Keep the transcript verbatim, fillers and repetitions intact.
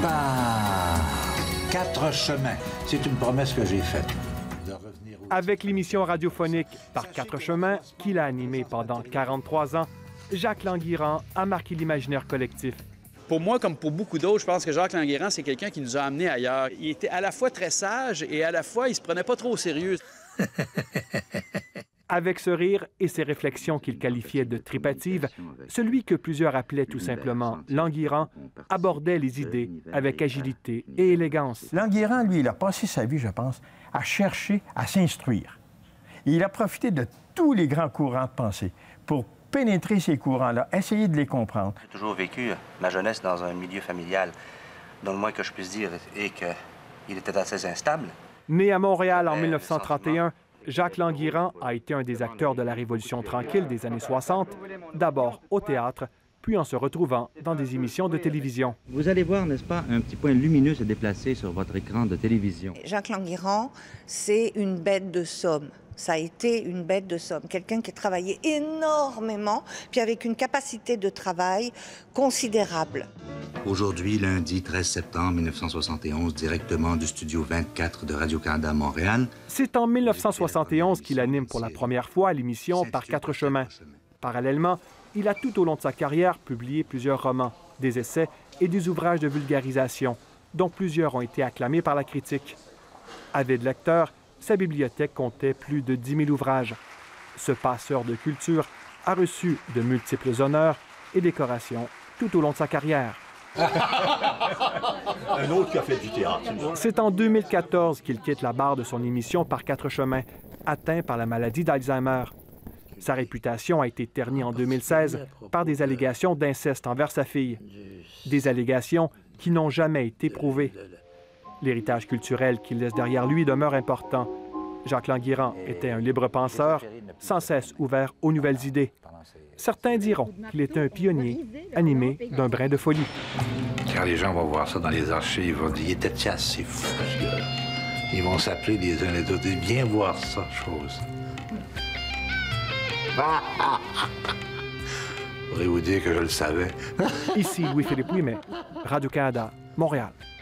Par quatre chemins. C'est une promesse que j'ai faite. Avec l'émission radiophonique Par quatre chemins, qu'il a animée pendant quarante-trois ans, Jacques Languirand a marqué l'imaginaire collectif. Pour moi, comme pour beaucoup d'autres, je pense que Jacques Languirand, c'est quelqu'un qui nous a amenés ailleurs. Il était à la fois très sage et à la fois, il se prenait pas trop au sérieux. Avec ce rire et ses réflexions qu'il qualifiait de tripatives, celui que plusieurs appelaient tout simplement Languirand abordait les idées avec agilité et élégance. Languirand, lui, il a passé sa vie, je pense, à chercher à s'instruire. Il a profité de tous les grands courants de pensée pour pénétrer ces courants-là, essayer de les comprendre. J'ai toujours vécu ma jeunesse dans un milieu familial, dont le moins que je puisse dire est qu'il était assez instable. Né à Montréal en mille neuf cent trente et un, Jacques Languirand a été un des acteurs de la Révolution tranquille des années soixante, d'abord au théâtre, puis en se retrouvant dans des émissions de télévision. Vous allez voir, n'est-ce pas, un petit point lumineux se déplacer sur votre écran de télévision. Jacques Languirand, c'est une bête de somme. Ça a été une bête de somme. Quelqu'un qui a travaillé énormément, puis avec une capacité de travail considérable. Aujourd'hui, lundi treize septembre mille neuf cent soixante et onze, directement du studio vingt-quatre de Radio-Canada à Montréal. C'est en mille neuf cent soixante et onze qu'il anime pour la première fois l'émission Par quatre chemins. Parallèlement, il a tout au long de sa carrière publié plusieurs romans, des essais et des ouvrages de vulgarisation, dont plusieurs ont été acclamés par la critique. Avide lecteur, sa bibliothèque comptait plus de dix mille ouvrages. Ce passeur de culture a reçu de multiples honneurs et décorations tout au long de sa carrière. Un autre qui a fait du théâtre. C'est en deux mille quatorze qu'il quitte la barre de son émission Par quatre chemins, atteint par la maladie d'Alzheimer. Sa réputation a été ternie en deux mille seize par des allégations d'inceste envers sa fille. Des allégations qui n'ont jamais été prouvées. L'héritage culturel qu'il laisse derrière lui demeure important. Jacques Languirand était un libre penseur, sans cesse ouvert aux nouvelles idées. Certains diront qu'il était un pionnier, animé d'un brin de folie. Quand les gens vont voir ça dans les archives, ils vont dire « Il était tiens, c'est fou, ce gars. » Ils vont s'appeler les uns les autres et « Viens voir ça, chose. » Je pourrais vous dire que je le savais. Ici Louis-Philippe Ouimet, Radio-Canada, Montréal.